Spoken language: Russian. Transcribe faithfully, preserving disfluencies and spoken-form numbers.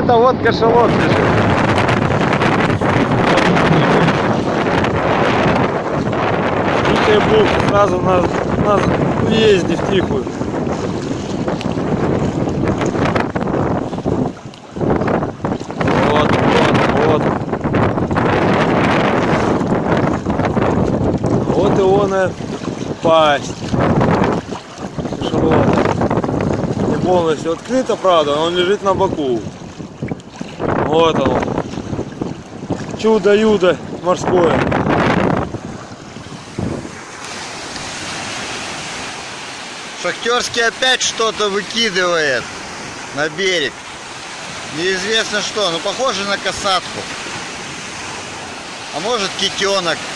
где-то вот кашалот лежит. Тихая бухта, сразу на, на въезде в Тихую. Вот, вот, вот. Вот и он и пасть кашалота. Не полностью открыто, правда, но он лежит на боку. Вот он. Чудо-юдо морское. Шахтерский опять что-то выкидывает на берег. Неизвестно что, но похоже на касатку. А может китенок.